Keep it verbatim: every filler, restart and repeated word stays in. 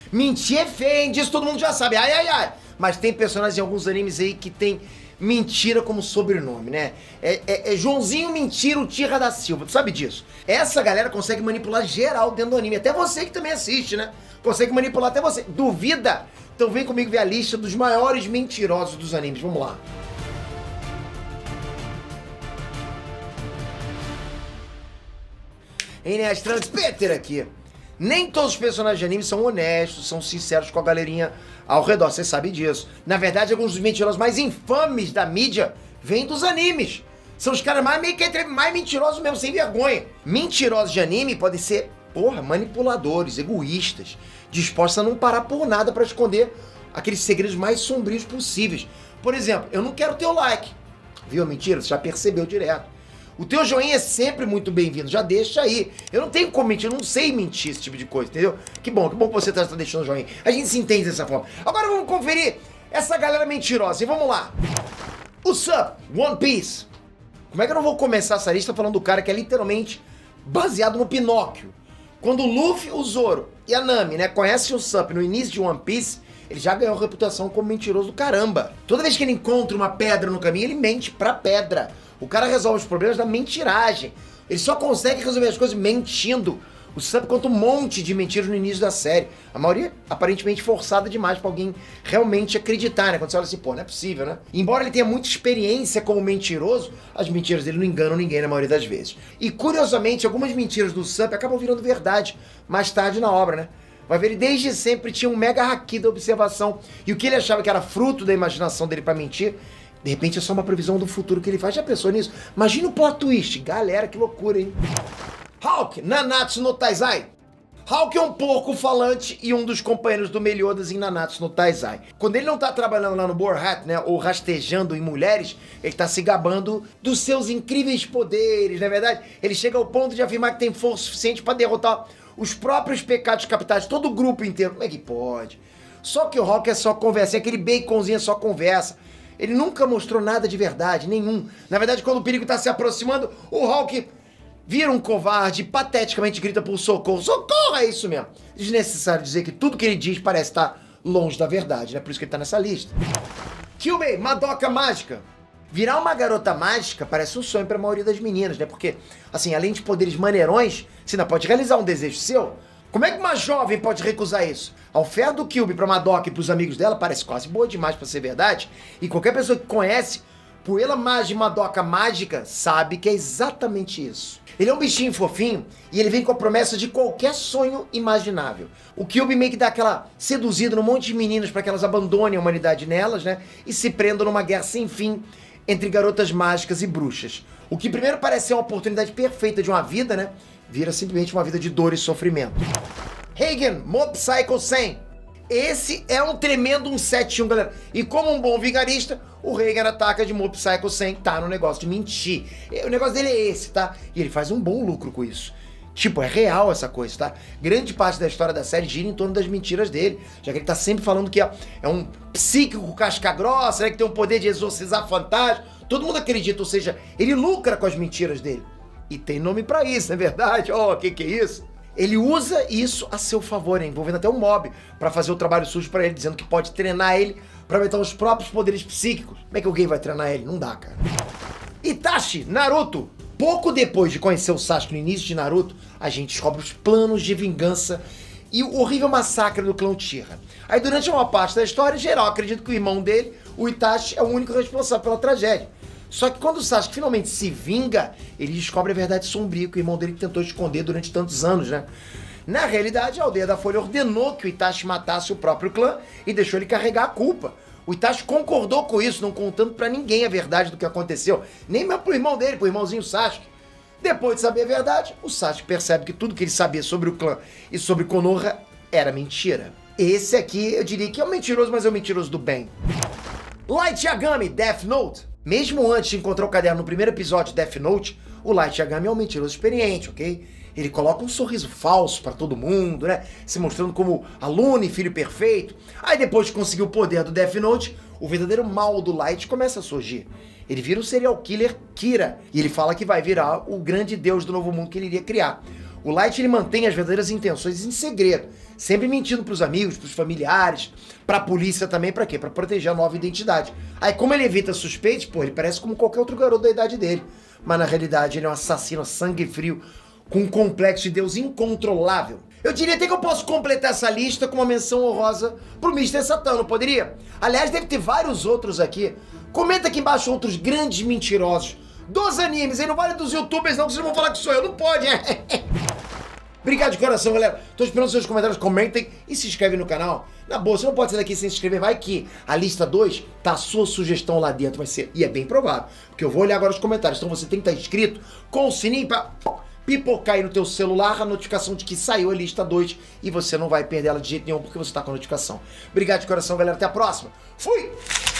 Mentir é feio, hein? Disso todo mundo já sabe. Ai, ai, ai. Mas tem personagens em alguns animes aí que tem mentira como sobrenome, né? É, é, é Joãozinho Mentira, o Tira da Silva. Tu sabe disso? Essa galera consegue manipular geral dentro do anime. Até você que também assiste, né? Consegue manipular até você. Duvida? Então vem comigo ver a lista dos maiores mentirosos dos animes. Vamos lá. Enéas Transpeter aqui. Nem todos os personagens de anime são honestos, são sinceros com a galerinha ao redor, você sabe disso. Na verdade, alguns dos mentirosos mais infames da mídia vêm dos animes. São os caras mais, meio que mais mentirosos mesmo, sem vergonha. Mentirosos de anime podem ser, porra, manipuladores, egoístas, dispostos a não parar por nada pra esconder aqueles segredos mais sombrios possíveis. Por exemplo, eu não quero teu like. Viu a mentira? Você já percebeu direto. O teu joinha é sempre muito bem-vindo, já deixa aí. Eu não tenho como mentir, eu não sei mentir esse tipo de coisa, entendeu? Que bom, que bom que você tá deixando o joinha. A gente se entende dessa forma. Agora vamos conferir essa galera mentirosa, e vamos lá. Usopp, One Piece. Como é que eu não vou começar essa lista falando do cara que é literalmente baseado no Pinóquio? Quando o Luffy, o Zoro e a Nami, né, conhecem o Usopp no início de One Piece, ele já ganhou reputação como mentiroso do caramba. Toda vez que ele encontra uma pedra no caminho, ele mente pra pedra. O cara resolve os problemas da mentiragem. Ele só consegue resolver as coisas mentindo. O Usopp conta um monte de mentiras no início da série. A maioria aparentemente forçada demais pra alguém realmente acreditar, né? Quando você olha assim, pô, não é possível, né? Embora ele tenha muita experiência como mentiroso, as mentiras dele não enganam ninguém na maioria das vezes. E curiosamente, algumas mentiras do Usopp acabam virando verdade mais tarde na obra, né? Vai ver, ele desde sempre tinha um mega haki da observação. E o que ele achava que era fruto da imaginação dele pra mentir, de repente é só uma previsão do futuro que ele faz. Já pensou nisso? Imagina o plot twist. Galera, que loucura, hein? Hawk, Nanatsu no Taizai. Hawk é um porco falante e um dos companheiros do Meliodas em Nanatsu no Taizai. Quando ele não tá trabalhando lá no Borhat, né, ou rastejando em mulheres, ele tá se gabando dos seus incríveis poderes, não é verdade? Ele chega ao ponto de afirmar que tem força suficiente para derrotar os próprios pecados capitais, todo o grupo inteiro. Como é que pode? Só que o Hawk é só conversa, aquele baconzinho é só conversa. Ele nunca mostrou nada de verdade, nenhum. Na verdade, quando o perigo tá se aproximando, o Hawk vira um covarde e pateticamente grita por socorro. Socorro, é isso mesmo. Desnecessário dizer que tudo que ele diz parece estar longe da verdade, né? Por isso que ele tá nessa lista. Kyubey, Madoka Mágica. Virar uma garota mágica parece um sonho pra maioria das meninas, né? Porque, assim, além de poderes maneirões, você ainda pode realizar um desejo seu. Como é que uma jovem pode recusar isso? A oferta do Kyubey pra Madoka e pros amigos dela parece quase boa demais pra ser verdade. E qualquer pessoa que conhece Puella Magi Madoka Mágica sabe que é exatamente isso. Ele é um bichinho fofinho e ele vem com a promessa de qualquer sonho imaginável. O Kyubey meio que dá aquela seduzida num monte de meninas pra que elas abandonem a humanidade nelas, né? E se prendam numa guerra sem fim entre garotas mágicas e bruxas. O que primeiro parece ser uma oportunidade perfeita de uma vida, né? Vira simplesmente uma vida de dor e sofrimento. Reigen, Mob Psycho cem. Esse é um tremendo um sete um, galera. E como um bom vigarista, o Reigen ataca de Mob Psycho cem, tá no negócio de mentir. O negócio dele é esse, tá? E ele faz um bom lucro com isso. Tipo, é real essa coisa, tá? Grande parte da história da série gira em torno das mentiras dele, já que ele tá sempre falando que é, é um psíquico casca-grossa, né, que tem o poder de exorcizar fantasmas. Todo mundo acredita, ou seja, ele lucra com as mentiras dele. E tem nome pra isso, não é verdade? Oh, o que que é isso? Ele usa isso a seu favor, hein? Envolvendo até um mob pra fazer o trabalho sujo pra ele, dizendo que pode treinar ele pra aumentar os próprios poderes psíquicos. Como é que alguém vai treinar ele? Não dá, cara. Itachi, Naruto. Pouco depois de conhecer o Sasuke no início de Naruto, a gente descobre os planos de vingança e o horrível massacre do clã Uchiha. Aí durante uma parte da história, em geral, acredito que o irmão dele, o Itachi, é o único responsável pela tragédia. Só que quando o Sasuke finalmente se vinga, ele descobre a verdade sombria que o irmão dele tentou esconder durante tantos anos, né? Na realidade, a Aldeia da Folha ordenou que o Itachi matasse o próprio clã e deixou ele carregar a culpa. O Itachi concordou com isso, não contando pra ninguém a verdade do que aconteceu. Nem mesmo pro irmão dele, pro irmãozinho Sasuke. Depois de saber a verdade, o Sasuke percebe que tudo que ele sabia sobre o clã e sobre Konoha era mentira. Esse aqui, eu diria que é um mentiroso, mas é um mentiroso do bem. Light Yagami, Death Note. Mesmo antes de encontrar o caderno no primeiro episódio de Death Note, o Light Yagami é um mentiroso experiente, ok? Ele coloca um sorriso falso pra todo mundo, né? Se mostrando como aluno e filho perfeito. Aí depois de conseguir o poder do Death Note, o verdadeiro mal do Light começa a surgir. Ele vira o serial killer Kira. E ele fala que vai virar o grande deus do novo mundo que ele iria criar. O Light, ele mantém as verdadeiras intenções em segredo, sempre mentindo pros amigos, pros familiares, pra polícia também, pra quê? Pra proteger a nova identidade. Aí, como ele evita suspeitos, pô, ele parece como qualquer outro garoto da idade dele. Mas, na realidade, ele é um assassino a sangue frio, com um complexo de Deus incontrolável. Eu diria até que eu posso completar essa lista com uma menção honrosa pro mister Satan, não poderia? Aliás, deve ter vários outros aqui. Comenta aqui embaixo outros grandes mentirosos dos animes, aí não vale dos youtubers não, que vocês vão falar que sou eu, não pode, é? Obrigado de coração, galera. Tô esperando seus comentários, comentem e se inscrevem no canal. Na boa, você não pode sair daqui sem se inscrever, vai que a lista dois tá a sua sugestão lá dentro, vai ser, e é bem provável, porque eu vou olhar agora os comentários, então você tem que estar inscrito com o sininho pra pipocar aí no teu celular a notificação de que saiu a lista dois e você não vai perder ela de jeito nenhum porque você tá com a notificação. Obrigado de coração, galera. Até a próxima. Fui!